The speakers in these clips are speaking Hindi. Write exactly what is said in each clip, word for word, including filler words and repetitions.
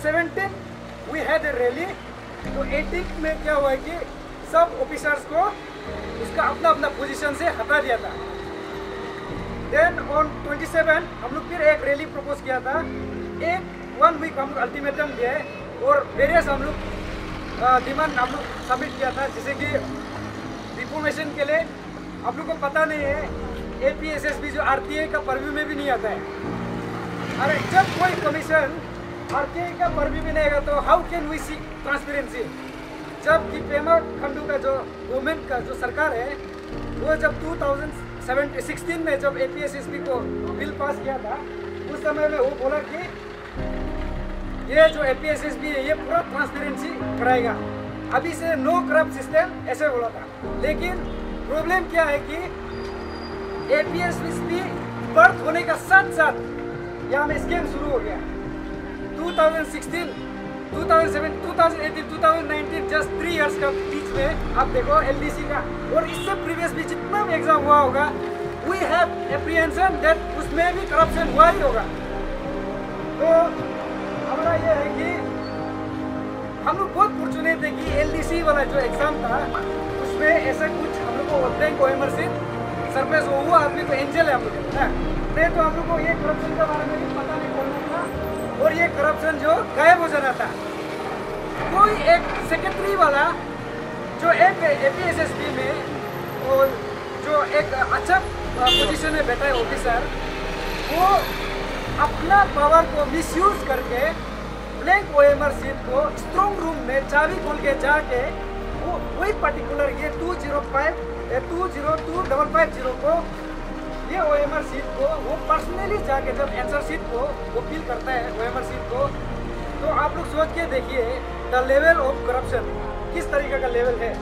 Seventeen we had a rally. तो एटीन में क्या हुआ कि सब ऑफिसर्स को उसका अपना अपना पोजीशन से हटा दिया था। देन ऑन ट्वेंटी सेवन हम लोग फिर एक रैली प्रपोज किया था। एक वन वीक हम लोग अल्टीमेटम दिए और वेरियस हम लोग डिमांड हम लोग सबमिट किया था, जैसे कि रिफॉर्मेशन के लिए आप लोग को पता नहीं है A P S S B जो आर टी आई का परव्यू में भी नहीं आता है। अरे जब कोई कमीशन आर टी आई का परव्यू भी नहीं आएगा तो how can we see transparency. जब कि पेमा खंडू का जो गवर्नमेंट का जो सरकार है वो जब टू थाउजेंड सिक्सटीन में जब A P S S B को बिल पास किया था उस समय में वो बोला कि ये जो A P S S B है ये पूरा ट्रांसपेरेंसी कराएगा, अभी से नो करप्ट सिस्टम ऐसे बोला था। लेकिन प्रॉब्लम क्या है कि A P S S B birth होने का साथ साथ यहाँ में स्कैम शुरू हो गया। Two thousand sixteen, two thousand seven, two thousand eighteen, two thousand nineteen just three years का बीच में आप देखो एल डी सी का और इससे प्रीवियस भी जितना भी एग्जाम हुआ होगा वी हैव एप्रीहेंशन दैट उसमें भी करप्शन हुआ ही होगा। तो हमारा ये है कि हम लोग बहुत फॉर्चुनेट है कि एल डी सी वाला जो एग्जाम था उसमें ऐसा कुछ हम लोग को बैंक ओ एम आर से सरप्राइज हुआ, आदमी को एंजल है हम लोग है नहीं तो हम लोग को ये करप्शन के बारे में भी पता नहीं चलना था और ये करप्शन जो गायब हो जाना था। कोई एक सेक्रेटरी वाला जो एक A P S S B में और जो एक अच्छा पोजीशन में बैठा है ऑफिसर, वो अपना पावर को मिसयूज करके blank O M R sheet को स्ट्रॉन्ग रूम में चाबी खोल के जाके वो वही पर्टिकुलर ये two zero five two zero two double five zero को ये ओ एम आर सीट को वो पर्सनली जाके जब आंसर सीट को वो फिल करता है ओ एम आर सीट को, तो आप लोग सोच के देखिए द लेवल ऑफ करप्शन किस तरीके का लेवल है।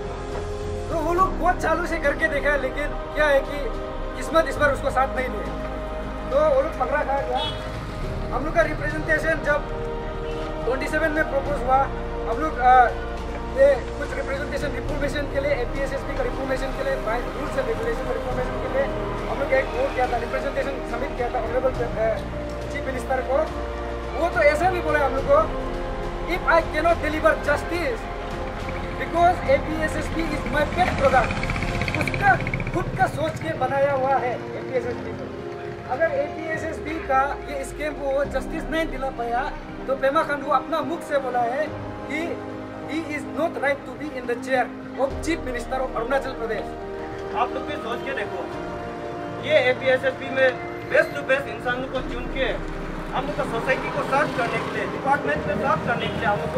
तो वो लोग बहुत चालू से करके देखा है, लेकिन क्या है कि किस्मत इस बार उसको साथ नहीं दी, तो वो लोग पकड़ा खा गया। हम लोग का रिप्रेजेंटेशन जब ट्वेंटी सेवन में प्रपोज हुआ, हम लोग कुछ रिप्रेजेंटेशन रिफॉर्मेशन के लिए A P S S B का रिफॉर्मेशन के लिए by rules and regulation reformation के लिए हम लोग एक वोट किया था, रिप्रेजेंटेशन सबमिट किया था ऑनरेबल चीफ मिनिस्टर को। वो तो ऐसा भी बोला हम लोग को, if I cannot deliver justice because A P S S B is my pet product. उसका खुद का सोच के बनाया हुआ है A P S S B को। अगर A P S S B का ये स्कीम को जस्टिस नहीं दिला पाया तो पेमा खांडू अपना मुख से बोला है कि he is not right to be in the chair of chief minister of Arunachal Pradesh. आप लोग भी सोच के देखो, ये A P S S B में बेस्ट टू बेस्ट इंसानों को चुन के हम लोग का सोसाइटी को सर्व करने के लिए, डिपार्टमेंट में सर्व करने के लिए हम लोग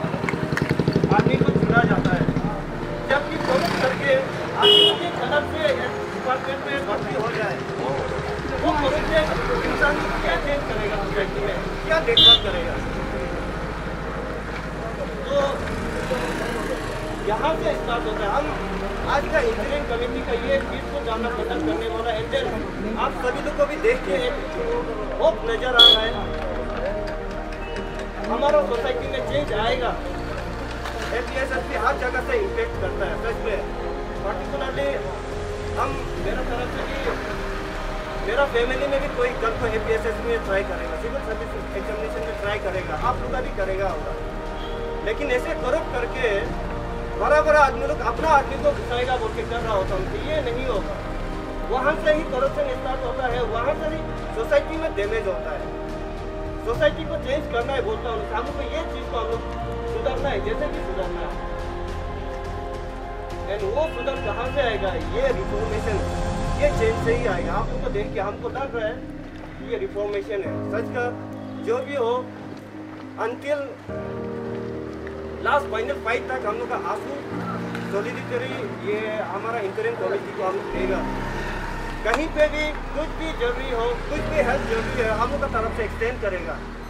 को आदमी को चुना जाता है। जबकि प्रमुख करके आदमी के कलर से डिपार्टमेंट में भर्ती हो जाए, वो प्रमुख इंसान को क्या चेंज करेगा, सोसाइटी में क्या देखभाल करेगा। तो यहाँ से स्टार्ट होता है। हम आज का इंजीनियरिंग कमेटी का ये बीस को जाना खत्म करने वाला एंड आप सभी लोग को भी देख के होप नजर आ रहा है, हमारा सोसाइटी में चेंज आएगा। A P S S B हर जगह से इम्पेक्ट करता है, सच में पर्टिकुलरली हम मेरा तरफ से भी मेरा फैमिली में भी कोई कल को A P S S B में ट्राई करेगा, सिविल सर्विस एग्जामिनेशन में ट्राई करेगा, आप लोग का भी करेगा होगा। लेकिन ऐसे करप्ट करके बड़ा बड़ा आदमी लोग अपना आदमी को घुसाएगा बोल के कर रहा होता है, ये नहीं होगा। वहाँ से ही करप्शन स्टार्ट होता है, वहाँ से ही सोसाइटी में डैमेज होता है। सोसाइटी को चेंज करना है बोलता हूँ, हम लोग को ये चीज़ को हम लोग सुधरना है, जैसे भी सुधरना है। एंड वो सुधर कहाँ से आएगा, ये रिफॉर्मेशन, ये चेंज से ही आएगा। आप लोग को देख के हमको लग रहा है ये रिफॉर्मेशन है। सच का जो भी हो, अंटिल लास्ट फाइनल फाइट तक हम लोग का आंसू सॉलिडिटरी ये हमारा इंटरिम कमेटी को हम लोग देगा। कहीं पे भी कुछ भी जरूरी हो, कुछ भी हेल्प जरूरी है, हम लोग का तरफ से एक्सटेंड करेगा।